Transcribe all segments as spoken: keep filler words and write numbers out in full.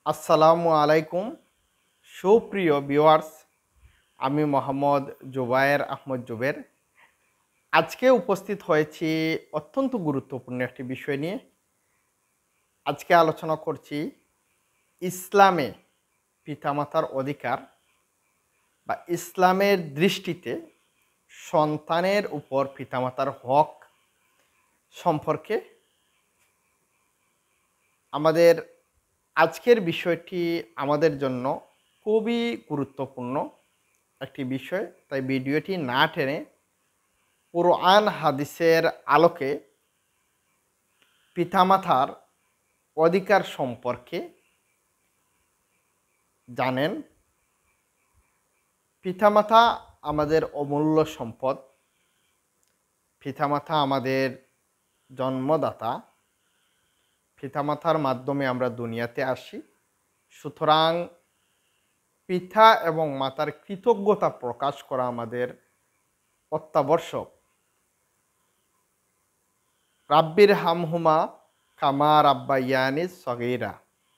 আসসালামু আলাইকুম সুপ্রিয় ভিউয়ার্স, আমি মোহাম্মদ জুবায়ের আহমদ জুবের। আজকে উপস্থিত হয়েছি অত্যন্ত গুরুত্বপূর্ণ একটি বিষয় নিয়ে। আজকে আলোচনা করছি ইসলামে পিতামাতার অধিকার বা ইসলামের দৃষ্টিতে সন্তানের উপর পিতামাতার হক সম্পর্কে। আমাদের আজকের বিষয়টি আমাদের জন্য খুবই গুরুত্বপূর্ণ একটি বিষয়, তাই ভিডিওটি না টেনে কুরআন হাদিসের আলোকে পিতামাতার অধিকার সম্পর্কে জানেন। পিতামাতা আমাদের অমূল্য সম্পদ। পিতামাতা আমাদের জন্মদাতা। পিতামাতার মাধ্যমে আমরা দুনিয়াতে আসি। সুতরাং পিতা এবং মাতার কৃতজ্ঞতা প্রকাশ করা আমাদের অত্যাবশ্যক। রাব্বির হামহুমা কামা রাব্বায়ানি সগীরা।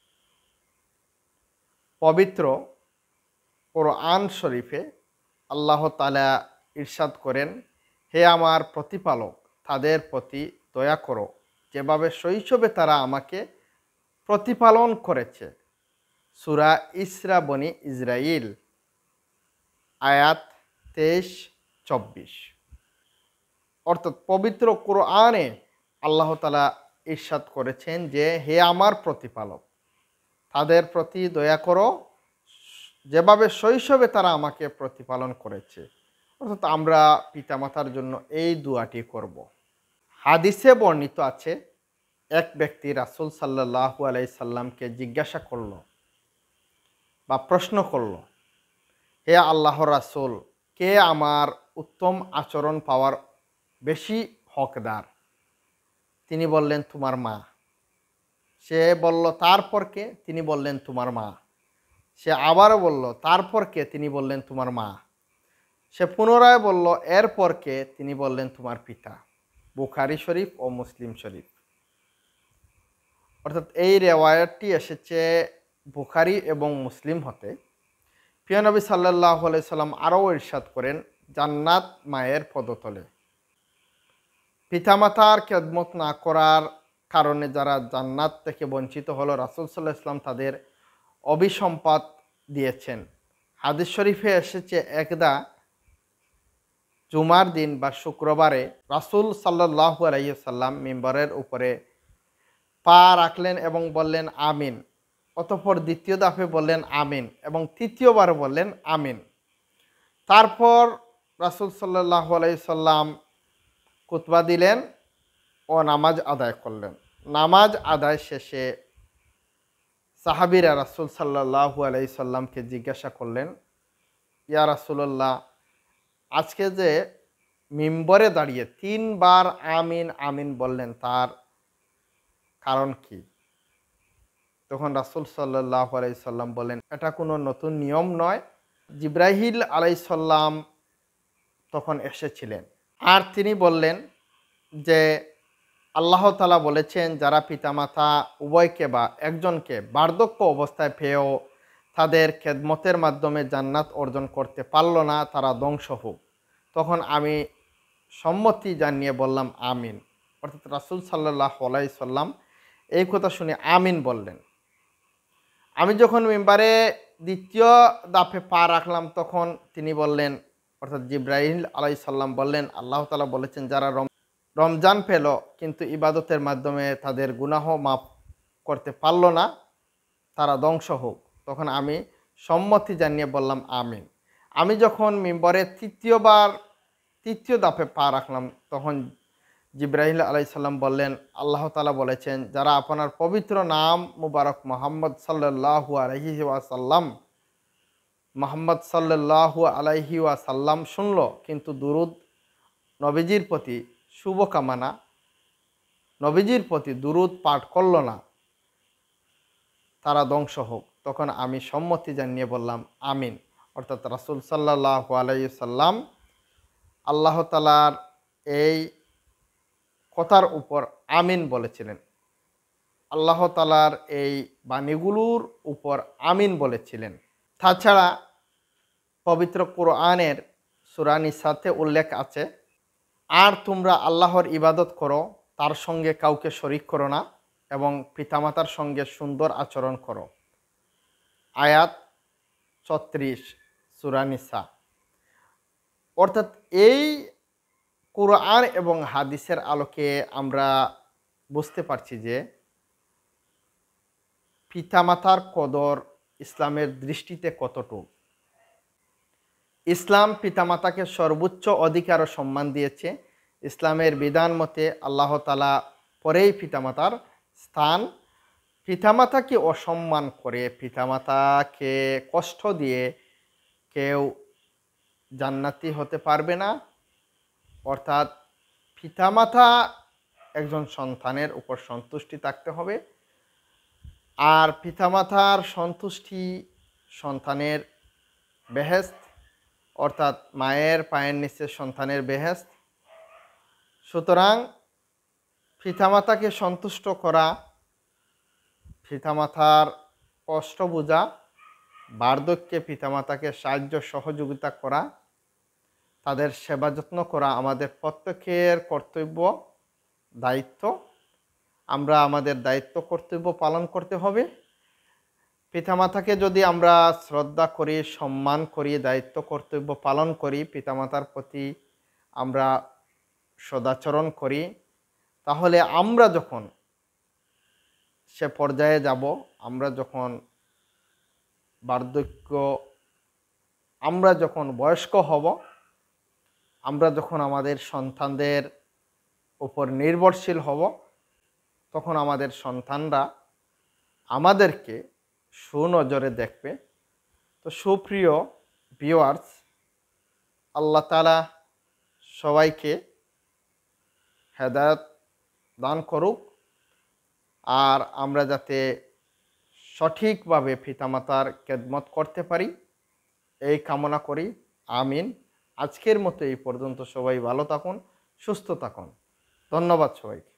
পবিত্র কোরআন শরীফে আল্লাহ তাআলা ইরশাদ করেন, হে আমার প্রতিপালক, তাদের প্রতি দয়া করো যেভাবে শৈশবে তারা আমাকে প্রতিপালন করেছে। সূরা ইসরা বনি ইসরাইল আয়াত তেইশ চব্বিশ। অর্থাৎ পবিত্র কোরআনে আল্লাহ তাআলা ইরশাদ করেছেন যে, হে আমার প্রতিপালক, তাদের প্রতি দয়া করো যেভাবে শৈশবে তারা আমাকে প্রতিপালন করেছে। অর্থাৎ আমরা পিতামাতার জন্য এই দোয়াটি করব। হাদিসে বর্ণিত আছে, এক ব্যক্তি রাসূল সাল্লাল্লাহু আলাইহি সাল্লামকে জিজ্ঞাসা করল বা প্রশ্ন করল, হে আল্লাহর রাসূল, কে আমার উত্তম আচরণ পাওয়ার বেশি হকদার? তিনি বললেন, তোমার মা। সে বলল, তারপর কে? তিনি বললেন, তোমার মা। সে আবারও বলল, তারপর কে? তিনি বললেন, তোমার মা। সে পুনরায় বলল, এরপর কে? তিনি বললেন, তোমার পিতা। বুখারী শরীফ ও মুসলিম শরীফ। অর্থাৎ এই রেওয়ায়াতটি এসেছে বুখারী এবং মুসলিম হতে। প্রিয় নবী সাল্লাল্লাহু আলাইহি সাল্লাম আরও ইরশাদ করেন, জান্নাত মায়ের পদতলে। পিতামাতার খেদমত না করার কারণে যারা জান্নাত থেকে বঞ্চিত হলো, রাসূল সাল্লাল্লাহু আলাইহি সাল্লাম তাদের অভিসম্পাত দিয়েছেন। হাদিস শরীফে এসেছে, একদা জুমার দিন বা শুক্রবারে রাসূল সাল্লাল্লাহু আলাইহি সাল্লাম মিম্বরের উপরে পা রাখলেন এবং বললেন আমিন। অতঃপর দ্বিতীয় দফে বললেন আমিন এবং তৃতীয়বার বললেন আমিন। তারপর রাসূল সাল্লাল্লাহু আলাইহি সাল্লাম খুতবা দিলেন ও নামাজ আদায় করলেন। নামাজ আদায় শেষে সাহাবীরা রাসূল সাল্লাল্লাহু আলাইহি সাল্লামকে জিজ্ঞাসা করলেন, ইয়া রাসূলুল্লাহ, আজকে যে মিম্বরে দাঁড়িয়ে তিনবার আমিন আমিন বললেন, তার কারণ কি? তখন রাসূল সাল্লাল্লাহু আলাইহি সাল্লাম বলেন, এটা কোনো নতুন নিয়ম নয়। জিবরাইল আলাইহিস সালাম তখন এসেছিলেন। আর তিনি বললেন যে, আল্লাহ তাআলা বলেছেন, যারা পিতামাতা উভয়কে বা একজনকে বার্ধক্য অবস্থায় পেয়েও তাদের খেদমতের মাধ্যমে জান্নাত অর্জন করতে পারল না, তারা ধ্বংস হোক। তখন আমি সম্মতি জানিয়ে বললাম আমিন। অর্থাৎ রাসূল সাল্লাল্লাহু আলাইহি সাল্লাম এই কথা শুনে আমিন বললেন। আমি যখন মিম্বারে দ্বিতীয় দাফে পা রাখলাম, তখন তিনি বললেন, অর্থাৎ জিবরাইল আলাইহিস সালাম বললেন, আল্লাহ তাআলা বলেছেন, যারা রমজান পেল কিন্তু ইবাদতের মাধ্যমে তাদের গুনাহ মাফ করতে পারল না, তারা ধ্বংস হোক। তখন আমি সম্মতি জানিয়ে বললাম আমিন। আমি যখন মিম্বরে তৃতীয়বার তৃতীয় দাফে পা রাখলাম, তখন জিবরাইল আলাইহিস সালাম বললেন, আল্লাহ তাআলা বলেছেন, যারা আপনার পবিত্র নাম মুবারক মুহাম্মদ সাল্লাল্লাহু আলাইহি ওয়াসাল্লাম মুহাম্মদ সাল্লাল্লাহু আলাইহি ওয়াসাল্লাম শুনল কিন্তু দুরূদ নবীজির প্রতি শুভকামনা নবীজির প্রতি দুরূদ পাঠ করল না, তারা ধ্বংস হোক। তখন আমি সম্মতি জানিয়ে বললাম আমিন। অর্থাৎ রাসূল সাল্লাল্লাহু আলাইহি সাল্লাম আল্লাহ তাআলার এই কথার উপর আমিন বলেছিলেন। আল্লাহ তাআলার এই বাণীগুলোর উপর আমিন বলেছিলেন। তাছাড়া পবিত্র কোরআনের সূরা নিসাতে উল্লেখ আছে, আর তোমরা আল্লাহর ইবাদত করো, তার সঙ্গে কাউকে শরিক করো না এবং পিতামাতার সঙ্গে সুন্দর আচরণ করো। আয়াত ছত্রিশ সূরা নিসা। অর্থাৎ এই কোরআন এবং হাদিসের আলোকে আমরা বুঝতে পারছি যে পিতামাতার কদর ইসলামের দৃষ্টিতে কতটুকু। ইসলাম পিতামাতাকে সর্বোচ্চ অধিকার ও সম্মান দিয়েছে। ইসলামের বিধান মতে আল্লাহ তাআলা পরেই পিতামাতার স্থান। পিতামাতাকে অসম্মান করে, পিতামাতাকে কষ্ট দিয়ে কেউ জান্নাতি হতে পারবে না। অর্থাৎ পিতামাতা একজন সন্তানের উপর সন্তুষ্টি থাকতে হবে, আর পিতামাতার সন্তুষ্টি সন্তানের বেহেশত, অর্থাৎ মায়ের পায়ের নিচে সন্তানের বেহেশত। সুতরাং পিতামাতাকে সন্তুষ্ট করা, পিতামাতার কষ্ট বোঝা, বার্ধক্যে পিতামাতাকে সাহায্য সহযোগিতা করা, তাদের সেবা যত্ন করা আমাদের প্রত্যেকের কর্তব্য, দায়িত্ব। আমরা আমাদের দায়িত্ব কর্তব্য পালন করতে হবে। পিতামাতাকে যদি আমরা শ্রদ্ধা করি, সম্মান করি, দায়িত্ব কর্তব্য পালন করি, পিতামাতার প্রতি আমরা সদাচরণ করি, তাহলে আমরা যখন সে পর্যায়ে যাব, আমরা যখন বার্ধক্য, আমরা যখন বয়স্ক হব, আমরা যখন আমাদের সন্তানদের উপর নির্ভরশীল হব, তখন আমাদের সন্তানরা আমাদেরকে সুনজরে দেখবে। তো সুপ্রিয় ভিউয়ার্স, আল্লাহ তাআলা সবাইকে হেদায়েত দান করুক, আর আমরা যাতে সঠিকভাবে পিতামাতার খেদমত করতে পারি এই কামনা করি। আমিন। আজকের মতো এই পর্যন্ত। সবাই ভালো থাকুন, সুস্থ থাকুন। ধন্যবাদ সবাইকে।